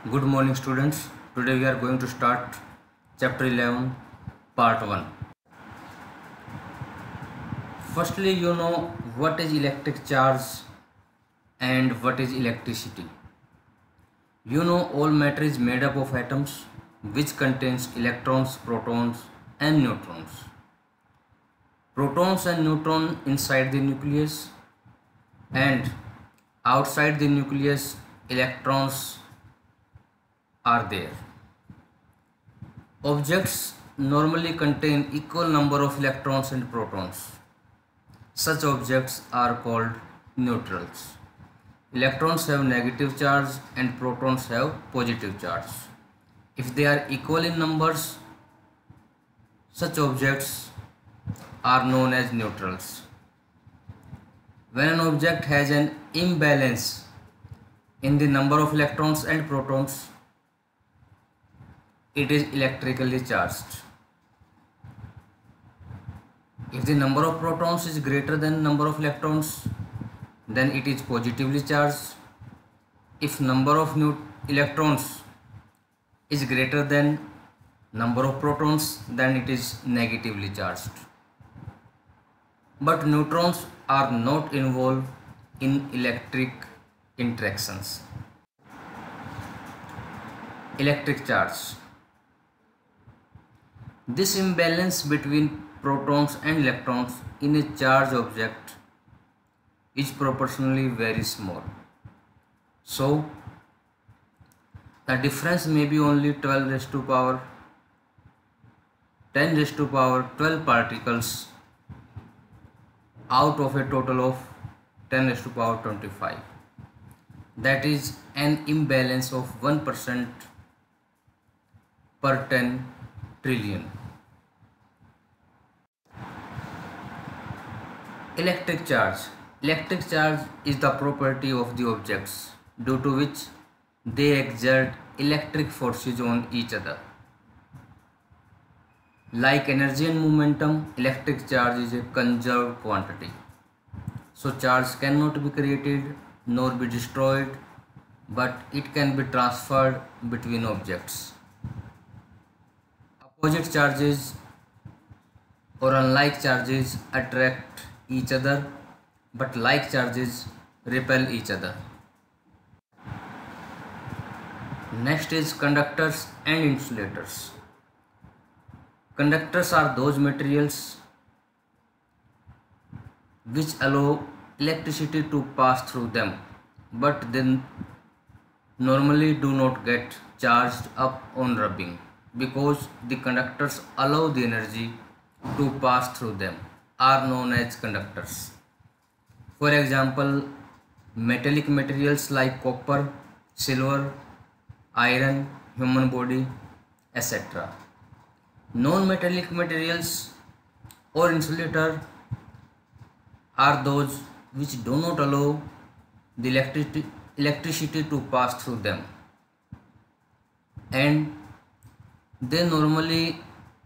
Good morning students. Today we are going to start chapter 11 part 1. Firstly, you know what is electric charge and what is electricity. You know all matter is made up of atoms which contains electrons, protons and neutrons. Protons and neutrons inside the nucleus and outside the nucleus electrons are there. Objects normally contain equal number of electrons and protons. Such objects are called neutrals. Electrons have negative charge and protons have positive charge. If they are equal in numbers, such objects are known as neutrals. When an object has an imbalance in the number of electrons and protons, it is electrically charged. If the number of protons is greater than number of electrons, then it is positively charged. If number of electrons is greater than number of protons, then it is negatively charged. But neutrons are not involved in electric interactions. Electric charge. This imbalance between protons and electrons in a charged object is proportionally very small. So, the difference may be only 12 raised to power 10 raised to power 12 particles out of a total of 10 raised to power 25. That is an imbalance of 1% per 10 trillion. Electric charge. Electric charge is the property of the objects due to which they exert electric forces on each other. Like energy and momentum, electric charge is a conserved quantity. So charge cannot be created nor be destroyed, but it can be transferred between objects. Opposite charges or unlike charges attract each other, but like charges repel each other. Next is conductors and insulators. Conductors are those materials which allow electricity to pass through them, but then normally do not get charged up on rubbing, because the conductors allow the energy to pass through them are known as conductors. For example, metallic materials like copper, silver, iron, human body, etc. Non-metallic materials or insulator are those which do not allow the electricity to pass through them, and they normally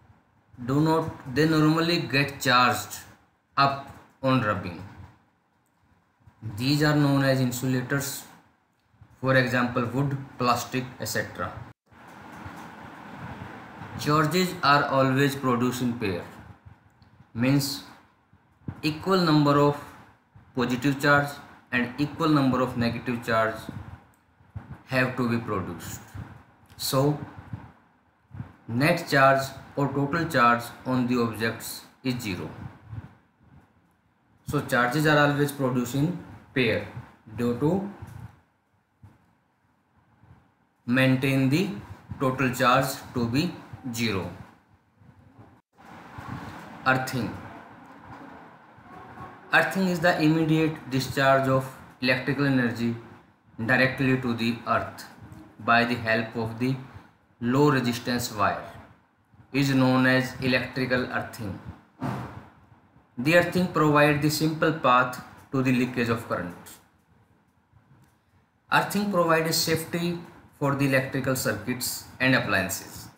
get charged up on rubbing. These are known as insulators. For example, wood, plastic, etc. Charges are always produced in pair, means equal number of positive charge and equal number of negative charge have to be produced. So net charge or total charge on the objects is 0. So charges are always produced in pair due to maintain the total charge to be 0. Earthing. Earthing is the immediate discharge of electrical energy directly to the earth by the help of the low resistance wire is known as electrical earthing. The earthing provides the simple path to the leakage of current. Earthing provides safety for the electrical circuits and appliances.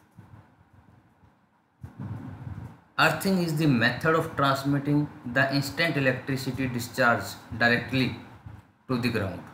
Earthing is the method of transmitting the instant electricity discharge directly to the ground.